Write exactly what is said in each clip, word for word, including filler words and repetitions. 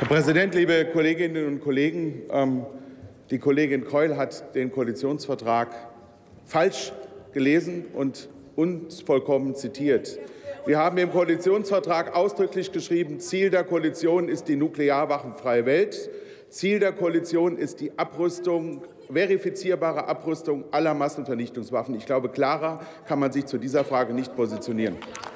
Präsident, liebe Kolleginnen und Kollegen! Die Kollegin Keul hat den Koalitionsvertrag falsch gelesen und unvollkommen zitiert. Wir haben im Koalitionsvertrag ausdrücklich geschrieben, Ziel der Koalition ist die nuklearwaffenfreie Welt. Ziel der Koalition ist die Abrüstung, verifizierbare Abrüstung aller Massenvernichtungswaffen. Ich glaube, klarer kann man sich zu dieser Frage nicht positionieren.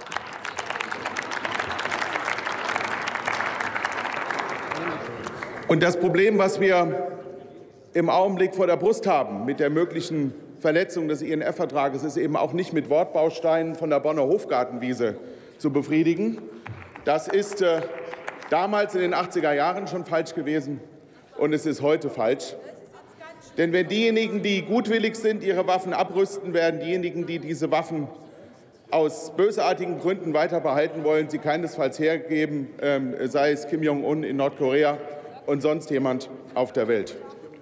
Und das Problem, was wir im Augenblick vor der Brust haben mit der möglichen Verletzung des I N F-Vertrages, ist eben auch nicht mit Wortbausteinen von der Bonner Hofgartenwiese zu befriedigen. Das ist äh, damals in den achtziger Jahren schon falsch gewesen, und es ist heute falsch. Denn wenn diejenigen, die gutwillig sind, ihre Waffen abrüsten, werden diejenigen, die diese Waffen aus bösartigen Gründen weiter behalten wollen, sie keinesfalls hergeben, äh, sei es Kim Jong-un in Nordkorea und sonst jemand auf der Welt.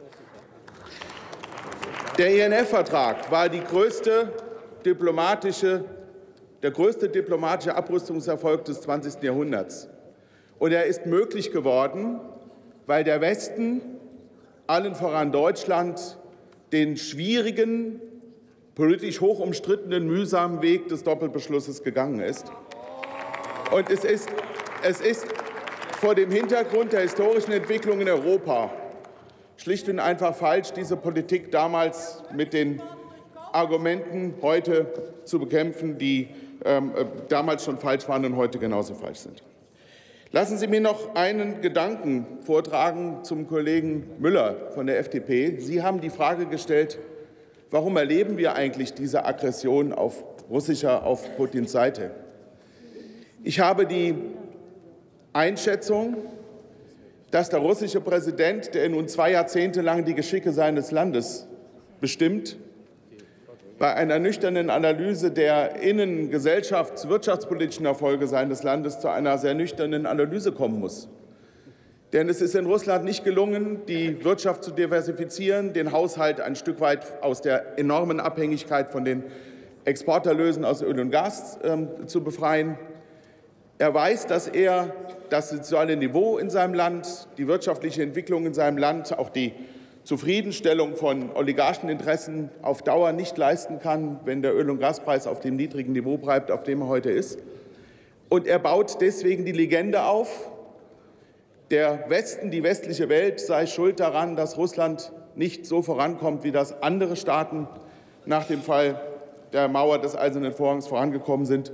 Der I N F-Vertrag war die größte diplomatische, der größte diplomatische Abrüstungserfolg des zwanzigsten Jahrhunderts. Und er ist möglich geworden, weil der Westen, allen voran Deutschland, den schwierigen, politisch hoch umstrittenen, mühsamen Weg des Doppelbeschlusses gegangen ist. Und es ist, es ist vor dem Hintergrund der historischen Entwicklung in Europa schlicht und einfach falsch, diese Politik damals mit den Argumenten heute zu bekämpfen, die ähm, damals schon falsch waren und heute genauso falsch sind. Lassen Sie mir noch einen Gedanken vortragen zum Kollegen Müller von der F D P. Sie haben die Frage gestellt, warum erleben wir eigentlich diese Aggression auf russischer, auf Putins Seite? Ich habe die Einschätzung, dass der russische Präsident, der nun zwei Jahrzehnte lang die Geschicke seines Landes bestimmt, bei einer nüchternen Analyse der innen-, gesellschafts-, wirtschaftspolitischen Erfolge seines Landes zu einer sehr nüchternen Analyse kommen muss. Denn es ist in Russland nicht gelungen, die Wirtschaft zu diversifizieren, den Haushalt ein Stück weit aus der enormen Abhängigkeit von den Exporterlösen aus Öl und Gas äh, zu befreien. Er weiß, dass er das soziale Niveau in seinem Land, die wirtschaftliche Entwicklung in seinem Land, auch die Zufriedenstellung von Oligarcheninteressen auf Dauer nicht leisten kann, wenn der Öl- und Gaspreis auf dem niedrigen Niveau bleibt, auf dem er heute ist. Und er baut deswegen die Legende auf, der Westen, die westliche Welt sei schuld daran, dass Russland nicht so vorankommt, wie das andere Staaten nach dem Fall der Mauer des Eisernen Vorhangs vorangekommen sind,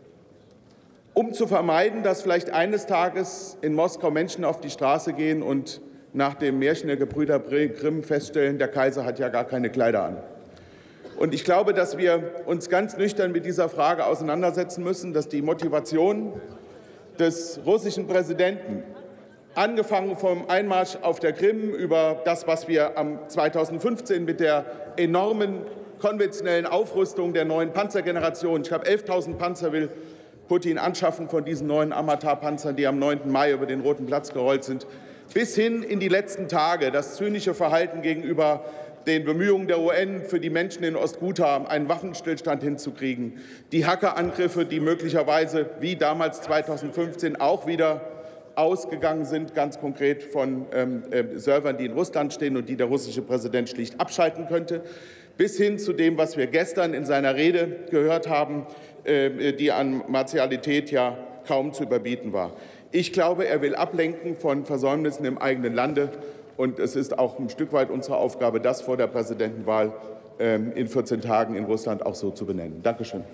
um zu vermeiden, dass vielleicht eines Tages in Moskau Menschen auf die Straße gehen und nach dem Märchen der Gebrüder Grimm feststellen, der Kaiser hat ja gar keine Kleider an. Und ich glaube, dass wir uns ganz nüchtern mit dieser Frage auseinandersetzen müssen, dass die Motivation des russischen Präsidenten, angefangen vom Einmarsch auf der Krim über das, was wir am zweitausendfünfzehn mit der enormen konventionellen Aufrüstung der neuen Panzergeneration, ich glaube elftausend Panzer will Putin anschaffen von diesen neuen Amatar-Panzern, die am neunten Mai über den Roten Platz gerollt sind, bis hin in die letzten Tage, das zynische Verhalten gegenüber den Bemühungen der U N für die Menschen in Ostghouta, einen Waffenstillstand hinzukriegen, die Hackerangriffe, die möglicherweise wie damals zweitausendfünfzehn auch wieder ausgegangen sind, ganz konkret von ähm, äh, Servern, die in Russland stehen und die der russische Präsident schlicht abschalten könnte, bis hin zu dem, was wir gestern in seiner Rede gehört haben, äh, die an Martialität ja kaum zu überbieten war. Ich glaube, er will ablenken von Versäumnissen im eigenen Lande. Und es ist auch ein Stück weit unsere Aufgabe, das vor der Präsidentenwahl äh, in vierzehn Tagen in Russland auch so zu benennen. Danke schön.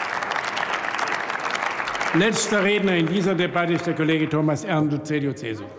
Letzter Redner in dieser Debatte ist der Kollege Thomas Ernst, C D U C S U.